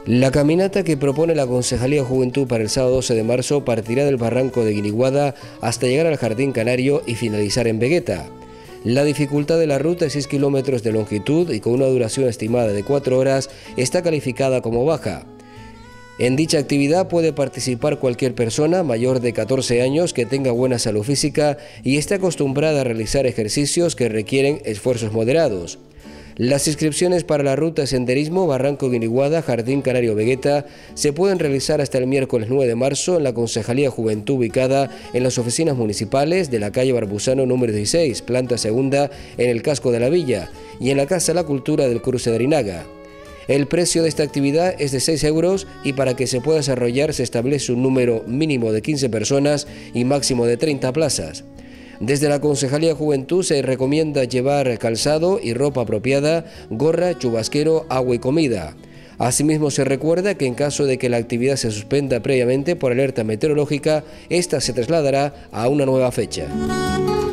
La caminata que propone la Concejalía de Juventud para el sábado 12 de marzo partirá del barranco de Guiniguada hasta llegar al Jardín Canario y finalizar en Vegueta. La dificultad de la ruta es 6 kilómetros de longitud y con una duración estimada de 4 horas está calificada como baja. En dicha actividad puede participar cualquier persona mayor de 14 años que tenga buena salud física y esté acostumbrada a realizar ejercicios que requieren esfuerzos moderados. Las inscripciones para la ruta de senderismo Barranco Guiniguada, Jardín Canario Vegueta se pueden realizar hasta el miércoles 9 de marzo en la Concejalía de Juventud ubicada en las oficinas municipales de la calle Barbusano número 16, planta segunda en el casco de la villa y en la Casa de la Cultura del Cruce de Arinaga. El precio de esta actividad es de 6 euros y para que se pueda desarrollar se establece un número mínimo de 15 personas y máximo de 30 plazas. Desde la Concejalía de Juventud se recomienda llevar calzado y ropa apropiada, gorra, chubasquero, agua y comida. Asimismo se recuerda que en caso de que la actividad se suspenda previamente por alerta meteorológica, esta se trasladará a una nueva fecha.